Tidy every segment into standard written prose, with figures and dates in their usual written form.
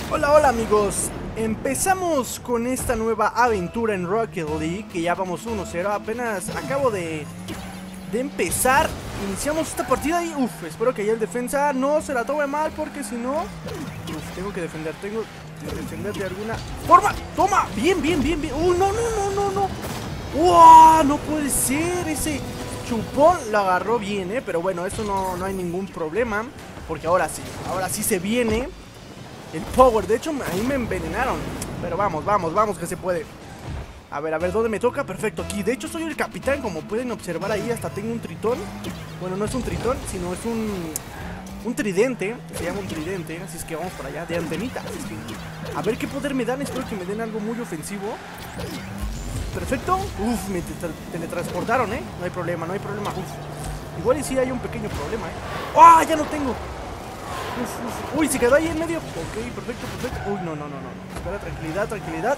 Hola, hola amigos, empezamos con esta nueva aventura en Rocket League, que ya vamos 1-0, apenas acabo de empezar, iniciamos esta partida y espero que ya el defensa no se la tome mal, porque si no, tengo que defender de alguna forma. Toma, bien, no, no, ¡wow! No puede ser, ese chupón lo agarró bien, pero bueno, eso no hay ningún problema, porque ahora sí se viene el power. De hecho, ahí me envenenaron. Pero vamos, que se puede. A ver, ¿dónde me toca? Perfecto, aquí. De hecho, soy el capitán, como pueden observar ahí. Hasta tengo un tritón. Bueno, no es un tritón, sino es un tridente. Se llama un tridente, así es que vamos para allá, de antenita. Así es que, a ver qué poder me dan. Espero que me den algo muy ofensivo. Perfecto. Me teletransportaron, No hay problema. Igual y sí hay un pequeño problema, ¡Ah! Ya no tengo. Uy, se quedó ahí en medio. Ok, perfecto. Uy, no. Espera, tranquilidad.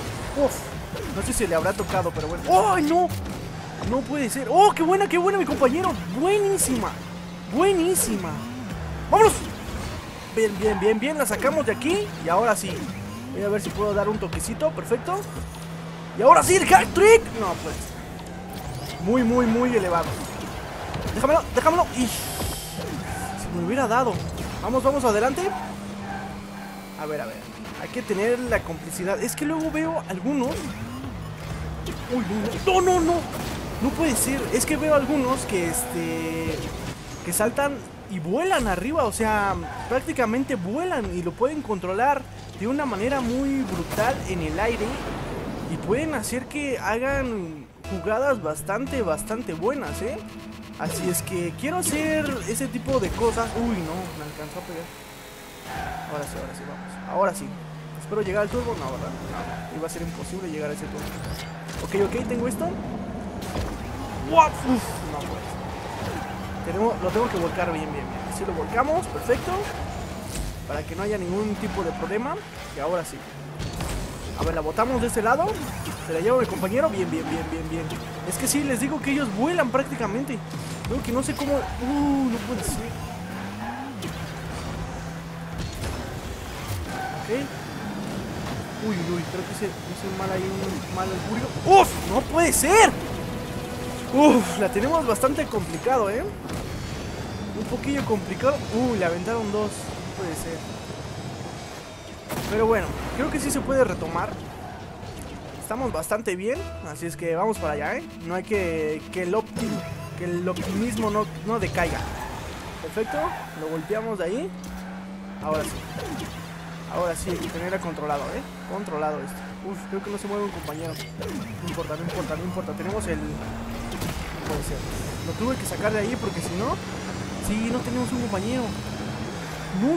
No sé si le habrá tocado, pero bueno. ¡Ay, no! No puede ser. ¡Oh, qué buena, mi compañero! Buenísima. ¡Vámonos! Bien, la sacamos de aquí. Y ahora sí. Voy a ver si puedo dar un toquecito, perfecto. Y ahora sí, el hack trick. No, pues. Muy elevado. Déjamelo. Y si me hubiera dado. Vamos adelante. A ver. Hay que tener la complicidad. Es que luego veo algunos. Uy, no. No puede ser. Es que veo algunos que que saltan y vuelan arriba. O sea, prácticamente vuelan y lo pueden controlar de una manera muy brutal en el aire. Y pueden hacer que hagan jugadas bastante buenas, Así es que quiero hacer ese tipo de cosas. Uy, no, me alcanzó a pegar. Ahora sí, vamos. Ahora sí. Espero llegar al turbo. No, ¿verdad? No, iba a ser imposible llegar a ese turbo. Ok, tengo esto. ¡Wow! No pues. Lo tengo que volcar bien. Así lo volcamos, perfecto. Para que no haya ningún tipo de problema. Y ahora sí. A ver, la botamos de ese lado. Se la lleva mi compañero. Bien. Es que sí, les digo que ellos vuelan prácticamente. Creo que no sé cómo. No puede ser. Ok. Uy, creo que hice mal ahí, un mal augurio. ¡Uf! ¡No puede ser! La tenemos bastante complicado, Un poquillo complicado. Le aventaron dos. No puede ser. Pero bueno, creo que sí se puede retomar. Estamos bastante bien, así es que vamos para allá, No hay que el optimismo no decaiga. Perfecto, lo golpeamos de ahí. Ahora sí hay que tener controlado, controlado esto. Creo que no se mueve un compañero. No importa, tenemos el... No puede ser. Lo tuve que sacar de ahí porque si no... Sí, no tenemos un compañero. No.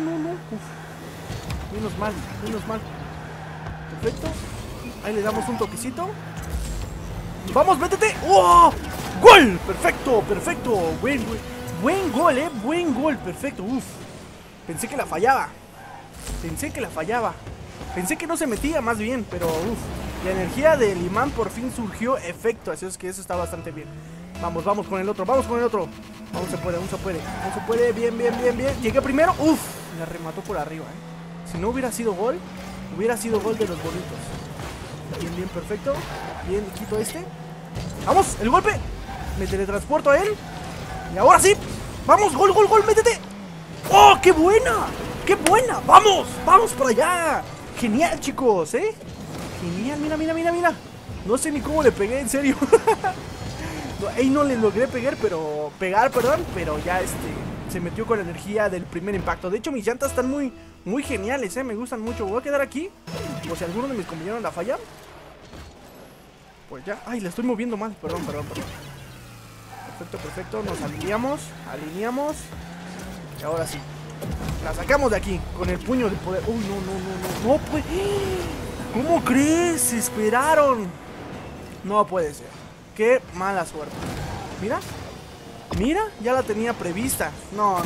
Menos mal. Perfecto. Ahí le damos un toquecito. ¡Vamos, métete! ¡Oh! ¡Gol! Perfecto. Buen gol, buen gol, perfecto. Pensé que la fallaba. Pensé que no se metía, más bien. Pero la energía del imán por fin surgió efecto. Así es que eso está bastante bien. Vamos con el otro. Aún se puede. Bien. Llegué primero. La remató por arriba, Si no hubiera sido gol, de los bonitos. Bien, perfecto. Bien, quito este. ¡Vamos! ¡El golpe! Me teletransporto a él. Y ahora sí. ¡Vamos! ¡Gol! ¡Métete! ¡Oh! ¡Qué buena! ¡Vamos para allá! Genial, chicos, Genial, mira. No sé ni cómo le pegué, en serio. Ahí no le logré pegar, pero ya se metió con la energía del primer impacto. De hecho, mis llantas están muy geniales, me gustan mucho. Voy a quedar aquí, por si alguno de mis compañeros la falla. Pues ya, la estoy moviendo mal, perdón. Perfecto, nos alineamos. Y ahora sí, la sacamos de aquí, con el puño de poder. No, pues, ¿cómo crees? Se esperaron. No puede ser. Qué mala suerte. Mira, ya la tenía prevista. No.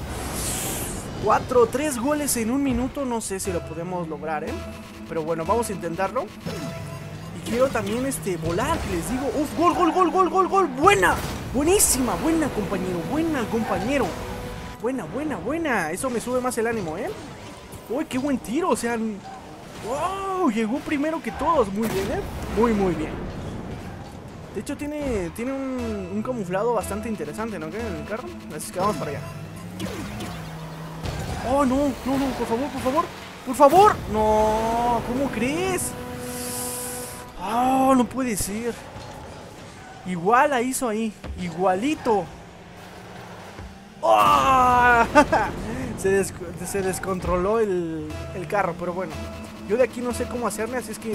3 goles en un minuto. No sé si lo podemos lograr, pero bueno, vamos a intentarlo. Y quiero también volar, que les digo. Gol. Buenísima, buena compañero. Buena. Eso me sube más el ánimo, ¡Uy, qué buen tiro! O sea, ¡wow! Llegó primero que todos. Muy bien, ¿eh? Muy, muy bien. De hecho, tiene un camuflado bastante interesante, ¿no? ¿Qué? En el carro. Así que vamos para allá. ¡Oh, no! No, no, por favor, por favor. ¡Por favor! ¡No! ¿Cómo crees? ¡Oh, no puede ser! Igual la hizo ahí. Igualito. ¡Oh! Se descontroló el carro, pero bueno. Yo de aquí no sé cómo hacerme, así es que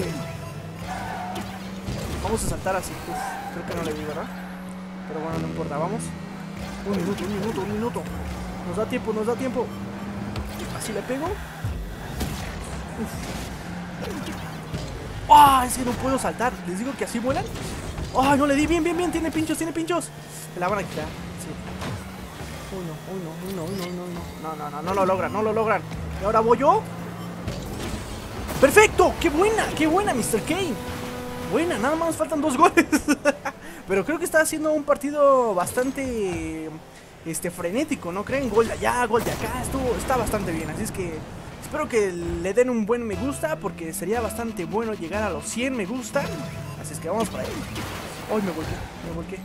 vamos a saltar así. Uf, creo que no le vi, ¿verdad? Pero bueno, no importa, vamos. Un minuto, un minuto, un minuto. Nos da tiempo, nos da tiempo. Así le pego. ¡Ah! Es que no puedo saltar. Les digo que así vuelan. ¡Ah! No le di bien, bien, bien. Tiene pinchos, tiene pinchos. Me la van a quitar. Sí. Uno. No lo logran, no lo logran. Y ahora voy yo. ¡Perfecto! ¡Qué buena, Mr. Kane! Buena, nada más faltan 2 goles. Pero creo que está haciendo un partido bastante frenético, ¿no creen? Gol de allá, gol de acá. Está bastante bien, así es que espero que le den un buen me gusta, porque sería bastante bueno llegar a los 100 me gusta. Así es que vamos para ahí. ¡Ay, me volqué!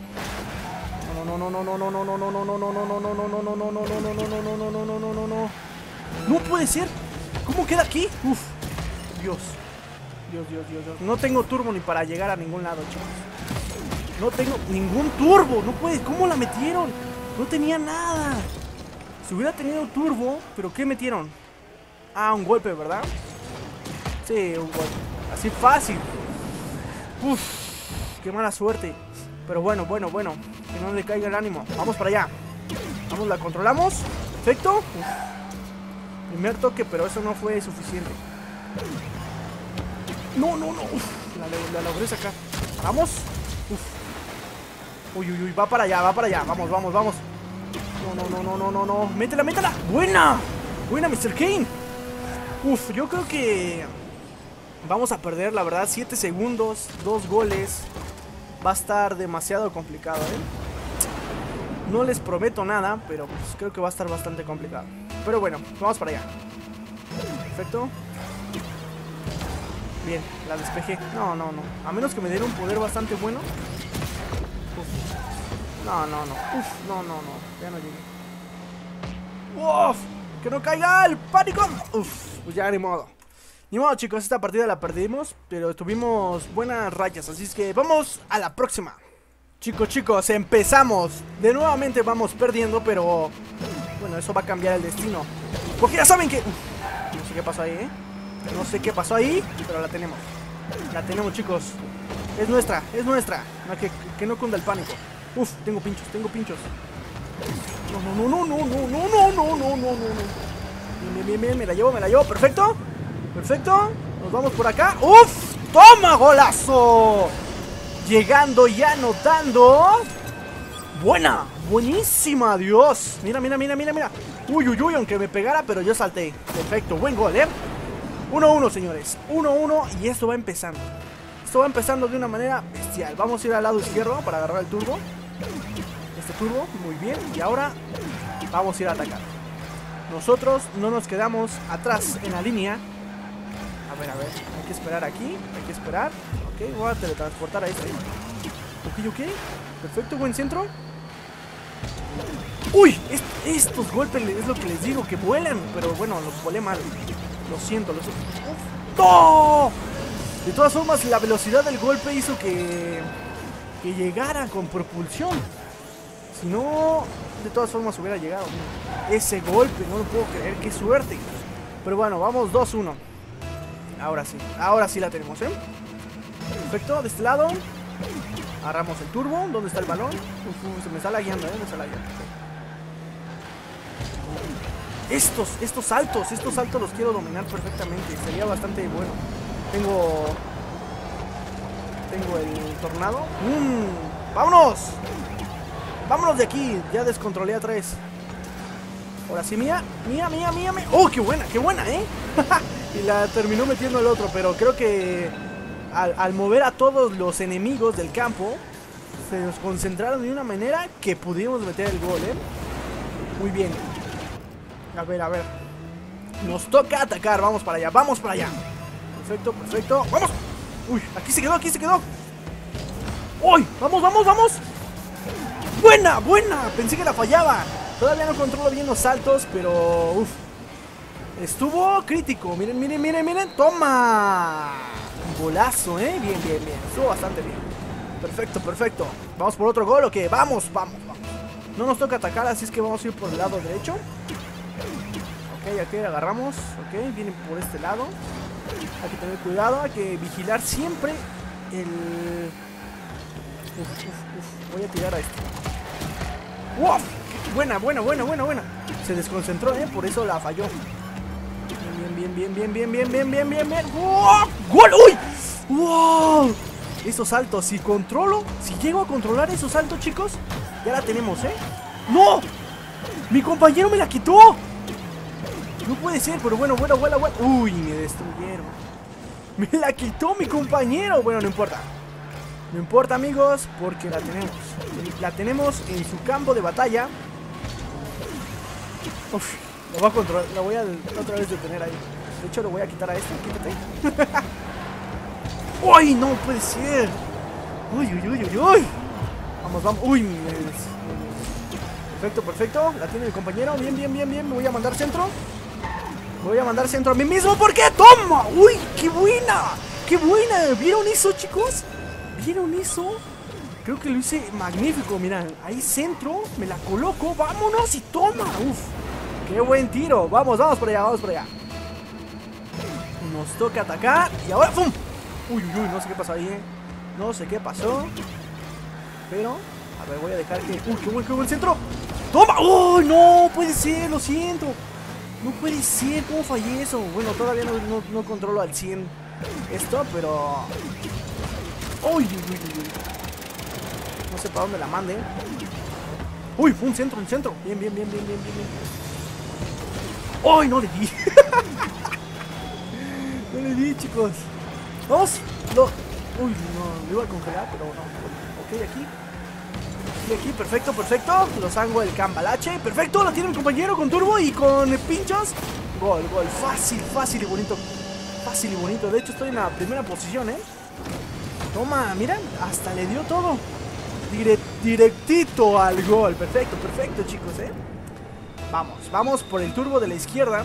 No puede ser. ¿Cómo queda aquí? Uf. Dios. No tengo turbo ni para llegar a ningún lado, chicos. No tengo ningún turbo. No puede. ¿Cómo la metieron? No tenía nada. Si hubiera tenido turbo, ¿pero qué metieron? Ah, un golpe, ¿verdad? Sí, un golpe. Así fácil. Uf. Qué mala suerte. Pero bueno. Que no le caiga el ánimo. Vamos para allá. Vamos, la controlamos. Perfecto. Uf. Primer toque, pero eso no fue suficiente. No. Uf. La logré sacar. Vamos. Uf. Uy. Va para allá. Vamos. No. Métela. Buena, Mr. Kane. Uf, yo creo que vamos a perder, la verdad. 7 segundos, 2 goles. Va a estar demasiado complicado, ¿eh? No les prometo nada, pero pues creo que va a estar bastante complicado. Pero bueno, vamos para allá. Perfecto. Bien, la despejé. No. A menos que me den un poder bastante bueno. Uf. No. Uf, no. Ya no llegué. Uf, que no caiga el pánico. Uf, pues ya ni modo. Ni modo, chicos, esta partida la perdimos, pero tuvimos buenas rayas, así es que vamos a la próxima. Chicos, empezamos. De nuevamente vamos perdiendo, pero bueno, eso va a cambiar el destino. Porque ya saben que... no sé qué pasó ahí, No sé qué pasó ahí, pero la tenemos. La tenemos, chicos. Es nuestra. No, que no cunda el pánico. Uf, tengo pinchos. No. Bien, me la llevo. Perfecto. Nos vamos por acá. ¡Uf! ¡Toma, golazo! Llegando y anotando. Buenísima, Dios. Mira. Uy, aunque me pegara, pero yo salté. Perfecto, buen gol, 1-1, señores. 1-1 y esto va empezando. De una manera bestial. Vamos a ir al lado izquierdo para agarrar el turbo. Este turbo, muy bien. Y ahora vamos a ir a atacar. Nosotros no nos quedamos atrás en la línea. A ver, hay que esperar aquí. Ok, voy a teletransportar a este. Ok. Perfecto, buen centro. Uy, estos golpes es lo que les digo, que vuelan. Pero bueno, los volé mal. Lo siento. ¡No! De todas formas, la velocidad del golpe hizo que llegara con propulsión. Si no, de todas formas hubiera llegado. Ese golpe, no lo puedo creer, qué suerte. Pero bueno, vamos 2-1. Ahora sí la tenemos, Perfecto, de este lado. Agarramos el turbo. ¿Dónde está el balón? Se me está lagueando, Estos saltos los quiero dominar perfectamente. Sería bastante bueno. Tengo el tornado. ¡Vámonos de aquí! Ya descontrolé a 3. Ahora sí, mía. ¡Oh, qué buena, Y la terminó metiendo el otro, pero creo que al mover a todos los enemigos del campo, se nos concentraron de una manera que pudimos meter el gol, Muy bien. A ver. Nos toca atacar, vamos para allá, vamos para allá. Perfecto, perfecto, vamos. Uy, aquí se quedó, aquí se quedó. Uy, vamos, vamos, vamos. Buena, buena, pensé que la fallaba. Todavía no controlo bien los saltos, pero uf, estuvo crítico. Miren, miren, miren, miren, toma. Un golazo, bien, bien, bien, estuvo bastante bien. Perfecto, perfecto. ¿Vamos por otro gol o qué? Vamos, vamos, vamos. No nos toca atacar, así es que vamos a ir por el lado derecho. Ok, aquí agarramos. Ok, vienen por este lado. Hay que tener cuidado, hay que vigilar siempre el... Voy a tirar a esto. ¡Uf! Buena, buena, buena, buena, buena. Se desconcentró, por eso la falló. Bien, bien, bien, bien, bien, bien, bien, bien, bien. ¡Wow! ¡Gol! ¡Uy! ¡Wow! Esos saltos, si controlo, si llego a controlar esos saltos, chicos, ya la tenemos, ¡No! ¡Mi compañero me la quitó! No puede ser, pero bueno, bueno, bueno, bueno. Uy, me destruyeron. Me la quitó mi compañero. Bueno, no importa. No importa, amigos, porque la tenemos. La tenemos en su campo de batalla. Uf, lo voy a controlar. La voy a otra vez detener ahí. De hecho, lo voy a quitar a este. Quítate. ¡Uy, no puede ser! ¡Uy, uy, uy, uy, uy! Vamos, vamos. ¡Uy! Perfecto, perfecto. La tiene mi compañero. Bien, bien, bien, bien. Me voy a mandar centro. Voy a mandar centro a mí mismo. ¿Por qué? ¡Toma! ¡Uy! ¡Qué buena! ¡Qué buena! ¿Vieron eso, chicos? ¿Vieron eso? Creo que lo hice magnífico. Miren, ahí centro. Me la coloco. ¡Vámonos! Y toma. ¡Uf! ¡Qué buen tiro! Vamos, vamos por allá, vamos por allá. Nos toca atacar. Y ahora ¡pum! Uy, uy, uy. No sé qué pasó ahí, No sé qué pasó. Pero, a ver, voy a dejar que... ¡Uy, qué buen centro! ¡Toma! ¡Uy, no! Puede ser, lo siento. No puede ser, ¿cómo fallé eso? Bueno, todavía no controlo al 100 esto, pero... ¡Uy, uy, uy, uy! No sé para dónde la mande. ¡Uy, fue un centro! Bien, bien, bien, bien, bien, bien. ¡Uy, no le di! No le di, chicos. ¡Vamos! No. Uy, no, me iba a congelar, pero no. Ok, aquí. Aquí, perfecto, perfecto. Los hago el cambalache. Perfecto, lo tiene mi compañero con turbo y con pinchos. Gol, gol. Fácil, fácil y bonito. Fácil y bonito. De hecho, estoy en la primera posición, Toma, mira, hasta le dio todo. Directito al gol. Perfecto, perfecto, chicos, Vamos, vamos por el turbo de la izquierda.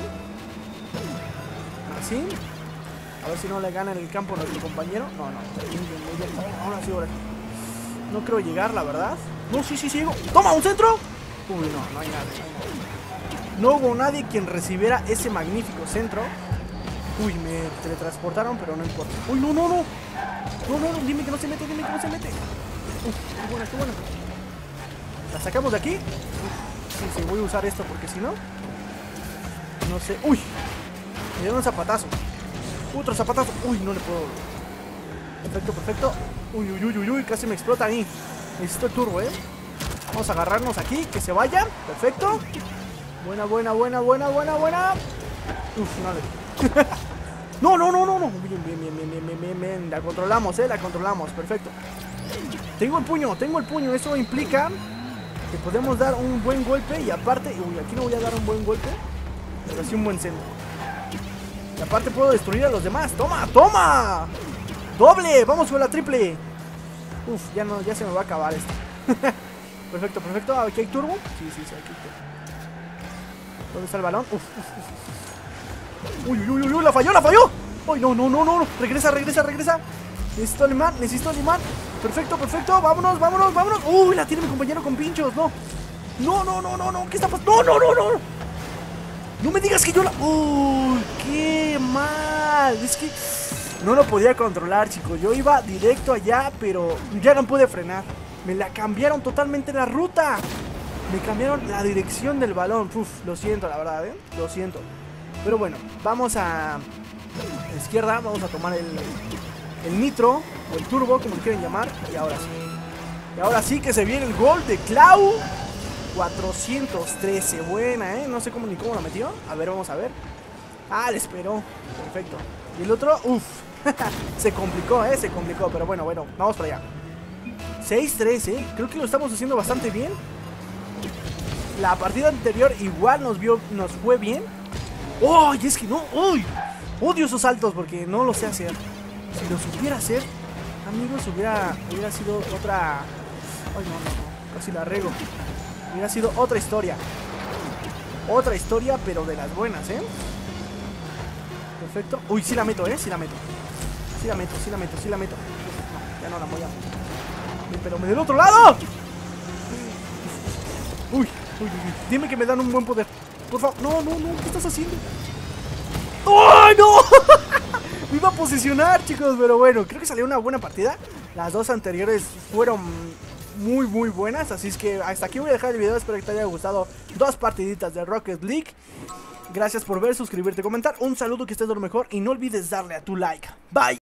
Así. A ver si no le gana en el campo a nuestro compañero. No, no. Muy bien, muy bien. Ahora sí, ahora sí. No creo llegar, la verdad. No, sí, sí, llego. ¡Toma, un centro! Uy, no hay nada. No hubo nadie quien recibiera ese magnífico centro. Uy, me teletransportaron, pero no importa. Uy, no, no, no. No, no, dime que no se mete, dime que no se mete. Qué buena, qué buena. La sacamos de aquí. Sí, sí, voy a usar esto porque si no... No sé. Uy, me dieron un zapatazo. Otro zapatazo. Uy, no le puedo... Perfecto, perfecto. Uy, uy, uy, uy, uy, casi me explota ahí. Necesito el turbo, Vamos a agarrarnos aquí, que se vaya. Perfecto. Buena, buena, buena, buena, buena, buena. Uf, no le... No, no, no, no, no. Bien, bien, bien, bien, bien, bien, bien, bien. La controlamos, la controlamos. Perfecto. Tengo el puño. Eso implica que podemos dar un buen golpe. Y aparte, uy, aquí no voy a dar un buen golpe, pero sí un buen centro. Y aparte puedo destruir a los demás. ¡Toma, toma! ¡Doble! ¡Vamos con la triple! Uf, ya se me va a acabar esto. Perfecto, perfecto. ¿Aquí hay turbo? Sí, sí, sí, aquí hay turbo. ¿Dónde está el balón? Uf, uf, uf. Uy, uy, uy, uy, la falló, la falló. Uy, no, no, no, no. Regresa, regresa, regresa. Necesito al imán, necesito al imán. Perfecto, perfecto. Vámonos, vámonos, vámonos. Uy, la tiene mi compañero con pinchos. No. No, no, no, no, no. ¿Qué está pasando? No, no, no, no. No me digas que yo la... Uy, qué mal. Es que no lo podía controlar, chicos. Yo iba directo allá, pero ya no pude frenar. Me la cambiaron totalmente la ruta. Me cambiaron la dirección del balón. Uf, lo siento, la verdad, Lo siento. Pero bueno, vamos a la izquierda. Vamos a tomar el nitro o el turbo, como quieren llamar. Y ahora sí. Y ahora sí que se viene el gol de Clau. 413. Buena, No sé cómo ni cómo la metió. A ver, vamos a ver. Ah, le esperó. Perfecto. Y el otro, uff. Se complicó, se complicó. Pero bueno, bueno, vamos para allá. 6-3, creo que lo estamos haciendo bastante bien. La partida anterior igual nos fue bien. ¡Uy! Es que no. ¡Uy! Odio esos saltos porque no lo sé hacer. Si lo supiera hacer, amigos, hubiera sido otra... Ay, no. Casi la rego. Hubiera sido otra historia. Otra historia, pero de las buenas, ¿eh? Perfecto. Uy, sí la meto, ¿eh? Sí la meto. Sí la meto. No, ya no la voy a... Pero me del otro lado. Uy. Dime que me dan un buen poder. Por favor. No. ¿Qué estás haciendo? ¡Oh, no! Me iba a posicionar, chicos. Pero bueno, creo que salió una buena partida. Las dos anteriores fueron muy buenas. Así es que hasta aquí voy a dejar el video. Espero que te haya gustado. Dos partiditas de Rocket League. Gracias por ver, suscribirte, comentar. Un saludo, que estés de lo mejor. Y no olvides darle a tu like. Bye.